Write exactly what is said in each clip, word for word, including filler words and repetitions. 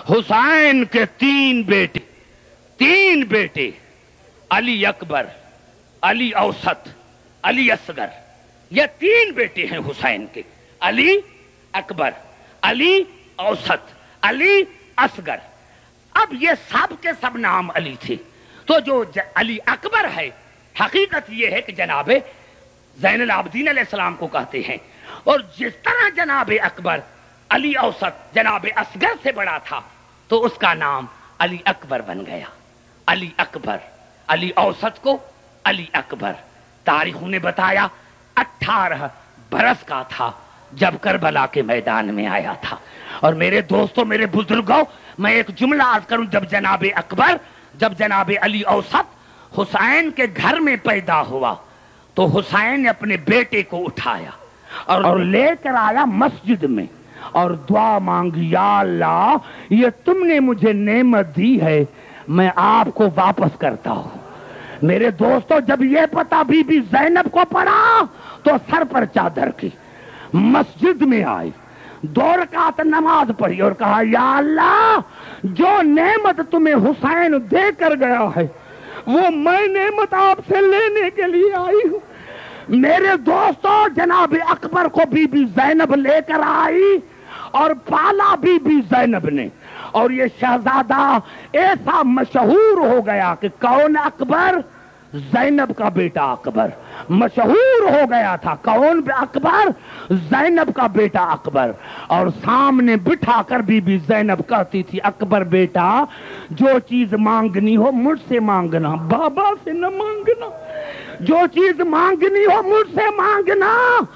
حسین کے تین بیٹے تین بیٹے علی اکبر، علی اوسط، علی اصغر، یہ تین بیٹے ہیں حسین کے، علی اکبر، علی اوسط، علی اصغر۔ اب یہ سب کے سب نام علی تھے، تو جو علی اکبر ہے حقیقت یہ ہے کہ جناب زین العابدین علیہ السلام کو کہتے ہیں، اور جس طرح جناب اکبر علی اوسط جناب اصغر سے بڑا تھا تو اس کا نام علی اکبر بن گیا، علی اکبر، علی اوسط کو علی اکبر۔ تاریخوں نے بتایا اٹھارہ برس کا تھا جب کربلا کے میدان میں آیا تھا۔ اور میرے دوستوں، میرے بزرگوں، میں ایک جملہ عرض کروں، جب جناب اکبر، جب جناب علی اوسط حسین کے گھر میں پیدا ہوا تو حسین نے اپنے بیٹے کو اٹھایا اور لے کر آیا مسجد میں اور دعا مانگی، یا اللہ یہ تم نے مجھے نعمت دی ہے، میں آپ کو واپس کرتا ہوں۔ میرے دوستو، جب یہ پتہ بی بی زینب کو پڑا تو سر پر چادر کی مسجد میں آئی، دو رکعت نماز پڑھی اور کہا، یا اللہ جو نعمت تمہیں حسین دے کر گیا ہے وہ میں نعمت آپ سے لینے کے لیے آئی ہوں۔ میرے دوستو، جناب اکبر کو بی بی زینب لے کر آئی اور پالا بی بی زینب نے، اور یہ شہزادہ ایسا مشہور ہو گیا کہ کون اکبر؟ زینب کا بیٹا اکبر مشہور ہو گیا تھا۔ کون اکبر؟ زینب کا بیٹا اکبر۔ اور سامنے بٹھا کر بی بی زینب کہتی تھی، اکبر بیٹا جو چیز مانگنی ہو مجھ سے مانگنا، بابا سے نہ مانگنا، جو چیز مانگنی ہو مجھ سے مانگنا،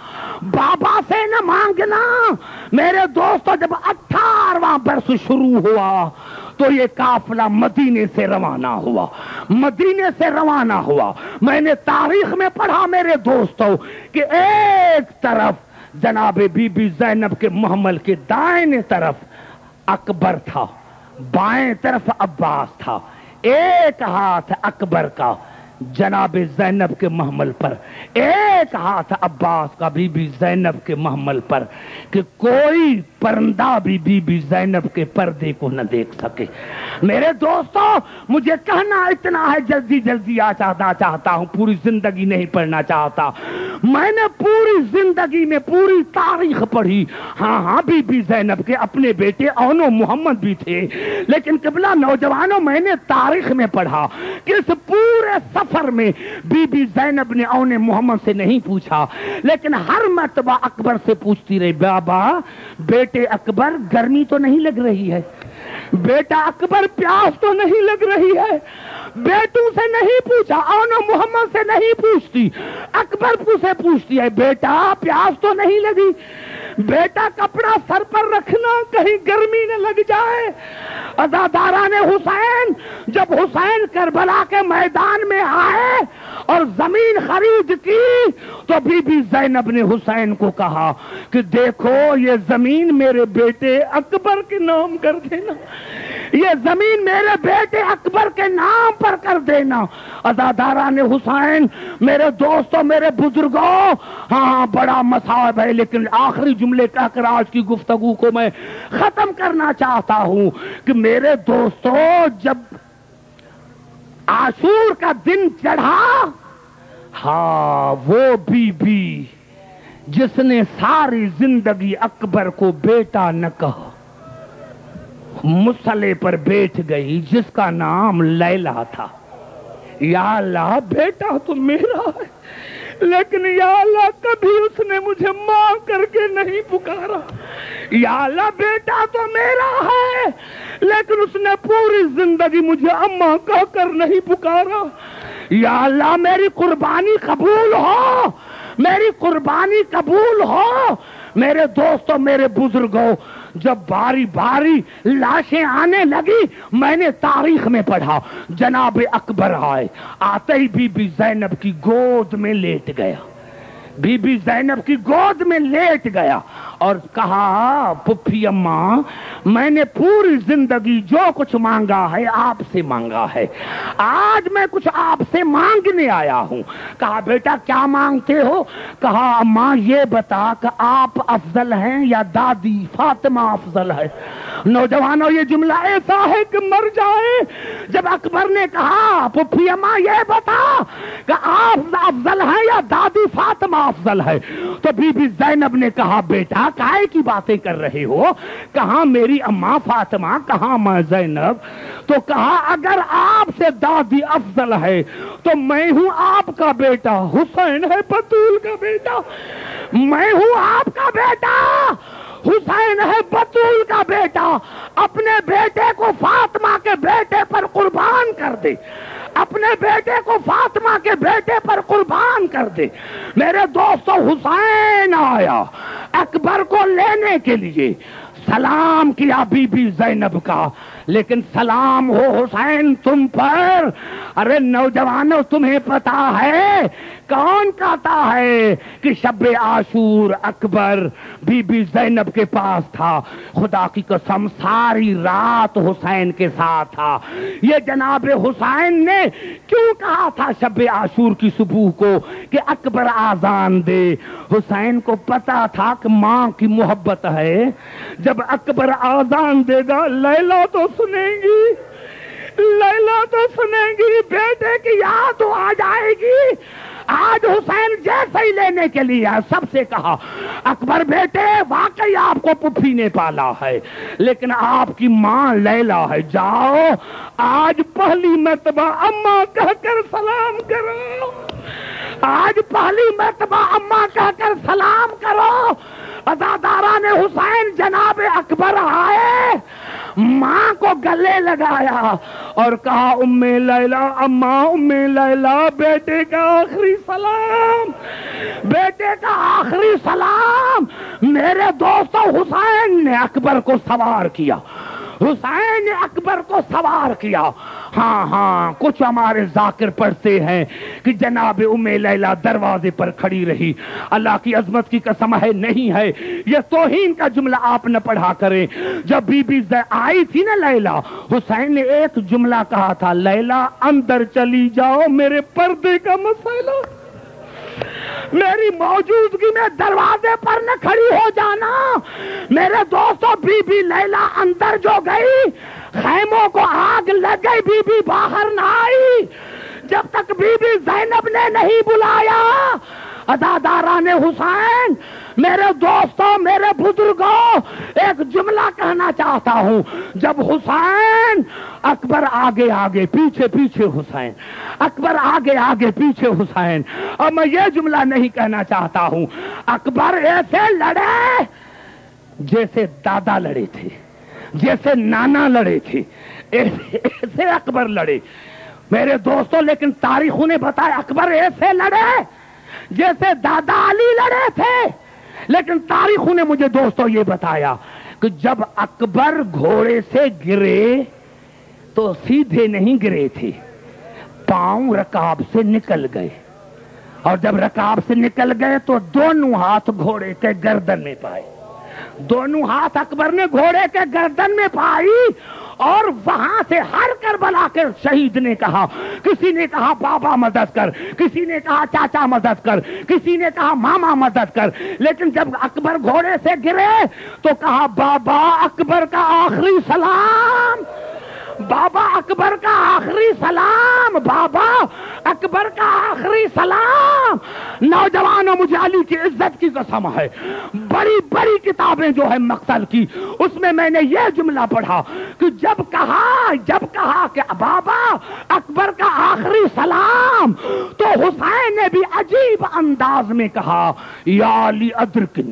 بابا سے نہ مانگنا۔ میرے دوستو، جب اٹھارہواں برس شروع ہوا تو یہ قافلہ مدینے سے روانہ ہوا، مدینے سے روانہ ہوا۔ میں نے تاریخ میں پڑھا میرے دوستو کہ ایک طرف جناب بی بی زینب کے محمل کے دائیں طرف اکبر تھا، بائیں طرف عباس تھا، ایک ہاتھ اکبر کا جناب زینب کے محمل پر، ایک ہاتھ عباس کا بی بی زینب کے محمل پر، کہ کوئی پرندہ بھی بی بی زینب کے پردے کو نہ دیکھ سکے۔ میرے دوستو، مجھے کہنا اتنا ہے، جلدی جلدی آ چاہتا چاہتا ہوں، پوری زندگی نہیں پڑھنا چاہتا۔ میں نے پوری زندگی میں پوری تاریخ پڑھی، ہاں ہاں بی بی زینب کے اپنے بیٹے اون و محمد بھی تھے، لیکن قبلہ نوجوانوں، میں نے تاریخ میں پڑھا کہ اس پورے سفر میں بی بی زینب نے اون محمد سے نہیں پوچھا، لیکن ہر مرتبہ اکبر سے پوچھتی رہی، بابا بیٹے اکبر گرمی تو نہیں لگ رہی ہے، بیٹا اکبر پیاس تو نہیں لگ رہی ہے۔ بیٹوں سے نہیں پوچھا، اون محمد سے نہیں پوچھتی، اکبر سے پوچھتی ہے، بیٹا پیاس تو نہیں لگی، بیٹا کپڑا سر پر رکھنا کہیں گرمی نہ لگ جائے۔ عزاداران حسین، جب حسین کربلا کے میدان میں آئے اور زمین خرید کی تو بی بی زینب نے حسین کو کہا کہ دیکھو یہ زمین میرے بیٹے اکبر کے نام کر دینا، یہ زمین میرے بیٹے اکبر کے نام پر کر دینا۔ عزاداران حسین، میرے دوستوں، میرے بزرگوں، ہاں بڑا مصائب ہے، لیکن آخری جملے کہہ کر آج کی گفتگو کو میں ختم کرنا چاہتا ہوں کہ میرے دوستوں، جب عاشور کا دن چڑھا، ہاں وہ بی بی جس نے ساری زندگی اکبر کو بیٹا نہ کہا، مصلے پر بیٹھ گئی، جس کا نام لیلا تھا۔ یا اللہ بیٹا تو میرا ہے، لیکن یا اللہ کبھی اس نے مجھے ماں کر کے نہیں پکارا۔ یا اللہ بیٹا تو میرا ہے، لیکن اس نے پوری زندگی مجھے اماں کہہ کر نہیں پکارا۔ یا اللہ میری قربانی قبول ہو، میری قربانی قبول ہو۔ میرے دوستوں، میرے بزرگوں، جب باری باری لاشیں آنے لگی، میں نے تاریخ میں پڑھا، جناب اکبر آئے، آتے ہی بی بی زینب کی گود میں لیٹ گیا، بی بی زینب کی گود میں لیٹ گیا اور کہا، پھپھی اماں میں نے پوری زندگی جو کچھ مانگا ہے آپ سے مانگا ہے، آج میں کچھ آپ سے مانگنے آیا ہوں۔ کہا بیٹا کیا مانگتے ہو؟ کہا اماں یہ بتا کہ آپ افضل ہیں یا دادی فاطمہ افضل ہے؟ نوجوانوں یہ جملہ ایسا ہے کہ مر جائے. جب اکبر نے کہا پھپھی اماں یہ بتا کہ آپ افضل ہیں یا دادی فاطمہ افضل ہے, تو بی بی زینب نے کہا بیٹا کائے کی باتیں کر رہے ہو, کہاں میری اماں فاطمہ کہاں ماں زینب. تو کہا اگر آپ سے دادی افضل ہے تو میں ہوں آپ کا بیٹا, حسین ہے بطول کا بیٹا, میں ہوں آپ کا بیٹا, حسین ہے بطول کا بیٹا. اپنے بیٹے کو فاطمہ کے بیٹے پر قربان کر دے, اپنے بیٹے کو فاطمہ کے بیٹے پر قربان کر دے. میرے دوستو حسین آیا اکبر کو لینے کے لیے, سلام کیا بی بی زینب کا, لیکن سلام ہو حسین تم پر. ارے نوجوانوں تمہیں پتا ہے کون کہتا ہے کہ شب عاشور اکبر بی بی زینب کے پاس تھا؟ خدا کی قسم ساری رات حسین کے ساتھ تھا. یہ جناب حسین نے کیوں کہا تھا شب عاشور کی صبح کو کہ اکبر آذان دے؟ حسین کو پتا تھا کہ ماں کی محبت ہے, جب اکبر آذان دے گا لیلا تو سنیں گی, لیلا تو سنیں گی, بیٹے کی یاد تو آ جائے گی. آج حسین جیسے ہی لینے کے لیے سب سے کہا اکبر بیٹے واقعی آپ کو پھپھی نے پالا ہے, لیکن آپ کی ماں لیلا ہے, جاؤ آج پہلی مرتبہ اماں کہہ کر سلام کرو, آج پہلی مرتبہ اماں کہہ کر سلام کرو. عزاداران حسین جناب اکبر آئے, ماں کو گلے لگایا اور کہا ام لیلا, اماں ام لیلا بیٹے کا آخری سلام, بیٹے کا آخری سلام. میرے دوستو حسین نے اکبر کو سوار کیا, حسین نے اکبر کو سوار کیا. ہاں ہاں کچھ ہمارے ذاکر پڑھتے ہیں کہ جناب ام لیلا دروازے پر کھڑی رہی. اللہ کی عظمت کی قسم ہے نہیں ہے یہ توہین کا جملہ آپ نہ پڑھا کریں. جب بی بی آئی تھی نا لیلا, حسین نے ایک جملہ کہا تھا, لیلا اندر چلی جاؤ میرے پردے کا مسئلہ, میری موجودگی میں دروازے پر نہ کھڑی ہو جانا. میرے دوستو بی بی لیلا اندر جو گئی خیموں کو آگ لگ گئی, بی بی باہر نہ آئی جب تک بی بی زینب نے نہیں بلایا. عزاداران حسین میرے دوستوں میرے بزرگوں ایک جملہ کہنا چاہتا ہوں. جب حسین اکبر آگے آگے پیچھے پیچھے حسین, اکبر آگے آگے پیچھے حسین, اور میں یہ جملہ نہیں کہنا چاہتا ہوں اکبر ایسے لڑے جیسے دادا لڑے تھے, جیسے نانا لڑے تھے, ایسے اکبر لڑے میرے دوستوں. لیکن تاریخوں نے بتایا اکبر ایسے لڑے جیسے دادا علی لڑے تھے. لیکن تاریخوں نے مجھے دوستوں یہ بتایا کہ جب اکبر گھوڑے سے گرے تو سیدھے نہیں گرے تھے, پاؤں رکاب سے نکل گئے, اور جب رکاب سے نکل گئے تو دونوں ہاتھ گھوڑے کے گردن میں پائے, دونوں ہاتھ اکبر نے گھوڑے کے گردن میں پائی. اور وہاں سے ہر کربلا کے شہید نے کہا, کسی نے کہا بابا مدد کر, کسی نے کہا چاچا مدد کر, کسی نے کہا ماما مدد کر. لیکن جب اکبر گھوڑے سے گرے تو کہا بابا اکبر کا آخری سلام, بابا اکبر کا آخری سلام, بابا اکبر کا آخری سلام. نوجوانوں مجھے علی کی عزت کی قسم ہے, بڑی بڑی کتابیں جو ہے مقتل کی, اس میں میں نے یہ جملہ پڑھا کہ جب کہا جب کہا کہ بابا اکبر کا آخری سلام, تو حسین نے بھی عجیب انداز میں کہا یا علی ادرکنی.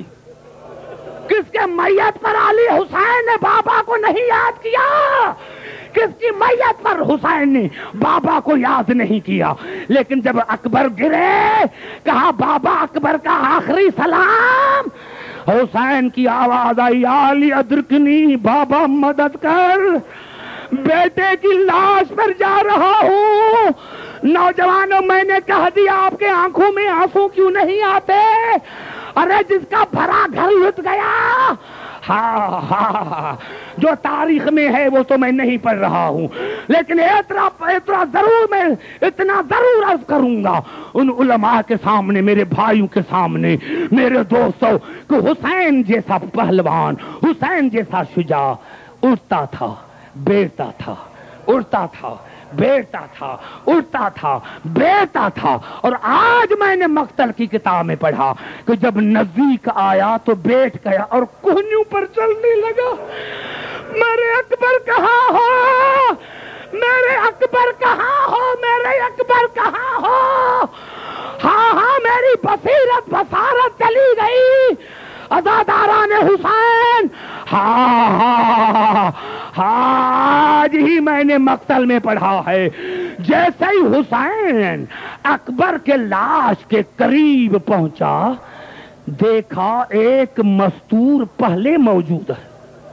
کس کے میت پر علی حسین نے بابا کو نہیں یاد کیا, کس کی میت پر حسین نے بابا کو یاد نہیں کیا. لیکن جب اکبر گرے کہا بابا اکبر کا آخری سلام, حسین کی آواز آئی یا علی ادرکنی, بابا مدد کر, بیٹے کی لاش پر جا رہا ہوں. نوجوانوں میں نے کہہ دیا آپ کے آنکھوں میں آنسو کیوں نہیں آتے؟ ارے جس کا بھرا گھر لٹ گیا, ہاں ہاں جو تاریخ میں ہے وہ تو میں نہیں پڑھ رہا ہوں, لیکن اتنا اتنا ضرور میں اتنا ضرور عرض کروں گا ان علماء کے سامنے, میرے بھائیوں کے سامنے, میرے دوستوں, کہ حسین جیسا پہلوان, حسین جیسا شجاع اٹھتا تھا بیٹھتا تھا، اٹھتا تھا بیٹھتا تھا، اٹھتا تھا بیٹھتا تھا. اور آج میں نے مقتل کی کتاب میں پڑھا کہ جب نزدیک آیا تو بیٹھ گیا اور کوہنیوں پر چلنے لگا. میرے اکبر کہاں ہو، میرے اکبر کہاں ہو، میرے اکبر کہاں ہو. ہاں ہاں میری بصیرت بصارت چلی گئی. عزاداران حسین، ہاں ہاں آج ہی میں نے مقتل میں پڑھا ہے، جیسے ہی حسین اکبر کے لاش کے قریب پہنچا دیکھا ایک مستور پہلے موجود ہے.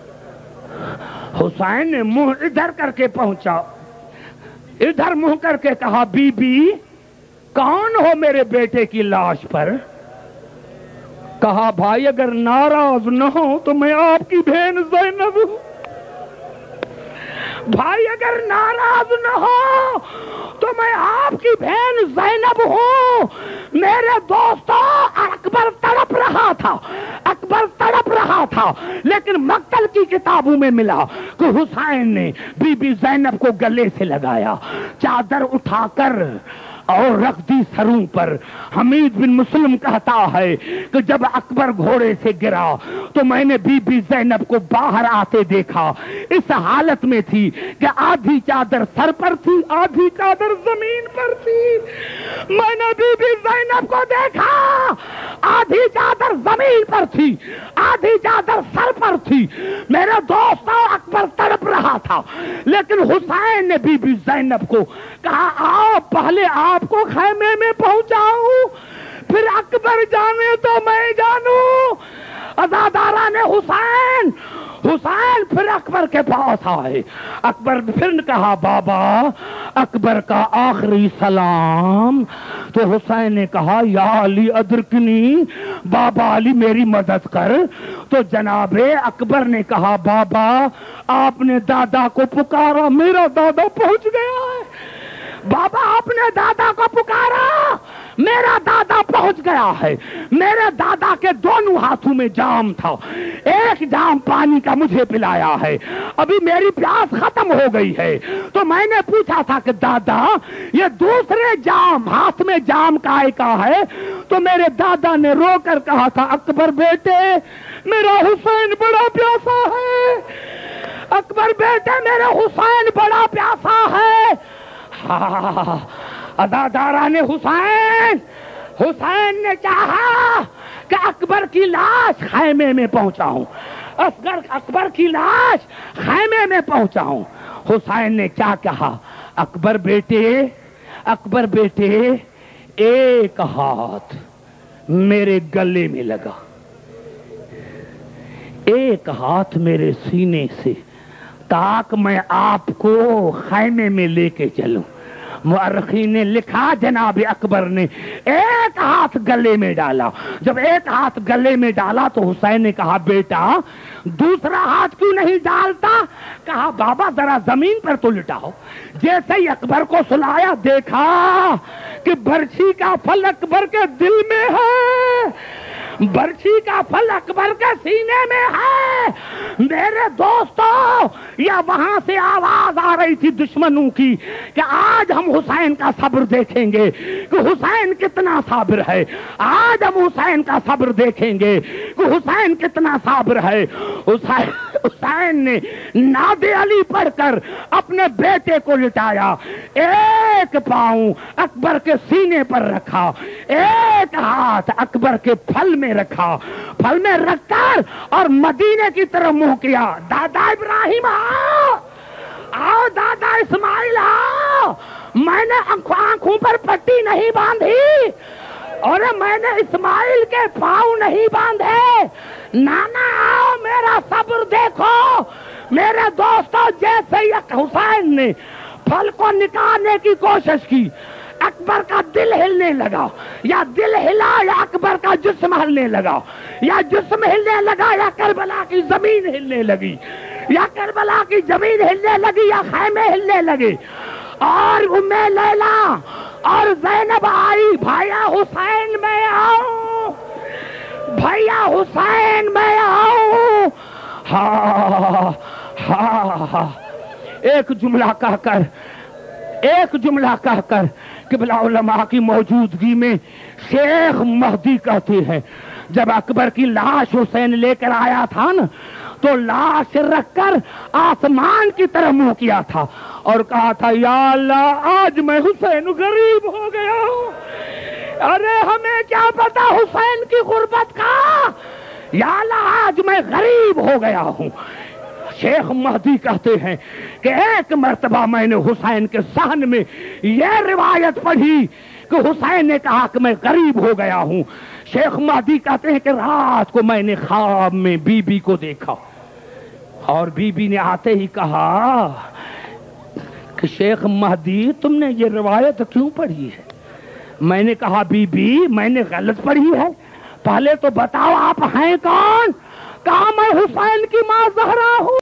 حسین نے منہ ادھر کر کے پہنچا، ادھر منہ کر کے کہا بی بی کون ہو میرے بیٹے کی لاش پر؟ کہا بھائی اگر ناراض نہ ہو تو میں آپ کی بہن زینب ہوں. بھائی اگر ناراض نہ ہو تو میں آپ کی بہن زینب ہوں. میرے دوستو اکبر تڑپ رہا تھا، اکبر تڑپ رہا تھا، لیکن مقتل کی کتابوں میں ملا کہ حسین نے بی بی زینب کو گلے سے لگایا، چادر اٹھا کر اور رکھ دی سروں پر. حمید بن مسلم کہتا ہے کہ جب اکبر گھوڑے سے گرا تو میں نے بی بی زینب کو باہر آتے دیکھا، اس حالت میں تھی کہ آدھی چادر سر پر تھی، آدھی چادر زمین پر تھی. میں نے بی بی زینب کو دیکھا، آدھی چادر زمین پر تھی، آدھی چادر سر پر تھی. میرے دوستوں اکبر تڑپ رہا تھا، لیکن حسین نے بی بی زینب کو کہا آپ پہلے آپ کو خیمے میں پہنچاؤں پھر اکبر جانے تو میں جانوں. عزاداران حسین، حسین پھر اکبر کے پاس آئے. اکبر پھر کہا بابا اکبر کا آخری سلام. تو حسین نے کہا یا علی ادرکنی، بابا علی میری مدد کر. تو جناب اکبر نے کہا بابا آپ نے دادا کو پکارا، میرا دادا پہنچ گیا ہے. بابا آپ نے دادا کو پکارا، میرا دادا پہنچ گیا ہے. میرے دادا کے دونوں ہاتھوں میں جام تھا، ایک جام پانی کا مجھے پلایا ہے، ابھی میری پیاس ختم ہو گئی ہے. تو میں نے پوچھا تھا کہ دادا یہ دوسرے جام ہاتھ میں جام کائے کا ہے؟ تو میرے دادا نے رو کر کہا تھا اکبر بیٹے میرا حسین بڑا پیاسا ہے، اکبر بیٹے میرے حسین بڑا پیاسا ہے. عزاداران حسین، حسین نے چاہا کہ اکبر کی لاش خیمے میں پہنچاؤں، اصغر اکبر کی لاش خیمے میں پہنچاؤں. حسین نے کیا کہا اکبر بیٹے، اکبر بیٹے ایک ہاتھ میرے گلے میں لگا، ایک ہاتھ میرے سینے سے، تاکہ میں آپ کو خیمے میں لے کے چلوں. مؤرخین نے لکھا جناب اکبر نے ایک ہاتھ گلے میں ڈالا. جب ایک ہاتھ گلے میں ڈالا تو حسین نے کہا بیٹا دوسرا ہاتھ کیوں نہیں ڈالتا؟ کہا بابا ذرا زمین پر تو لٹاؤ. جیسے ہی اکبر کو سلایا دیکھا کہ برچھی کا پھل اکبر کے دل میں ہے، برچھی کا پھل اکبر کے سینے میں ہے. میرے دوستو یا وہاں سے آواز آ رہی تھی دشمنوں کی کہ آج ہم حسین کا صبر دیکھیں گے کہ حسین کتنا صابر ہے، آج ہم حسین کا صبر دیکھیں گے کہ حسین کتنا صابر ہے. حسین حسین نے ناد علی پڑھ کر اپنے بیٹے کو لٹایا، ایک پاؤں اکبر کے سینے پر رکھا، ایک ہاتھ اکبر کے پھل میں رکھا، پھل میں رکھ کر اور مدینے کی طرف منہ کیا. دادا ابراہیم آؤ، آؤ دادا اسماعیل آؤ، میں نے آنکھوں پر پٹی نہیں باندھی اور میں نے اسماعیل کے پاؤں نہیں باندھے. نانا آؤ میرا صبر دیکھو. میرے دوستو جیسے ہی حسین نے پھل کو نکالنے کی کوشش کی اکبر کا دل ہلنے لگا، یا دل ہلا یا اکبر کا جسم ہلنے لگا، یا جسم ہلنے لگا یا کربلا کی زمین ہلنے لگی، یا کربلا کی زمین ہلنے لگی یا خیمے ہلنے لگے. اور ام لیلا اور زینب آئی، بھائیا حسین میں آؤں، بھائیا حسین میں آؤں. ہاں ہاں ہاں ایک جملہ کہہ کر ایک جملہ کہہ کر قبلہ علماء کی موجودگی میں شیخ مہدی کہتے ہیں جب اکبر کی لاش حسین لے کر آیا تھا نا تو لاش رکھ کر آسمان کی طرف منہ کیا تھا اور کہا تھا یا اللہ آج میں حسین غریب ہو گیا ہوں، ارے ہمیں کیا پتا حسین کی غربت کا، یا اللہ آج میں غریب ہو گیا ہوں۔ شیخ مہدی کہتے ہیں کہ ایک مرتبہ میں نے حسین کے صحن میں یہ روایت پڑھی کہ حسین نے کہا کہ میں غریب ہو گیا ہوں۔ شیخ مہدی کہتے ہیں کہ رات کو میں نے خواب میں بی بی کو دیکھا اور بی بی نے آتے ہی کہا کہ شیخ مہدی تم نے یہ روایت کیوں پڑھی ہے؟ میں نے کہا بی بی میں نے غلط پڑھی ہے، پہلے تو بتاؤ آپ ہیں کون؟ کہا میں حسین کی ماں زہرا ہوں۔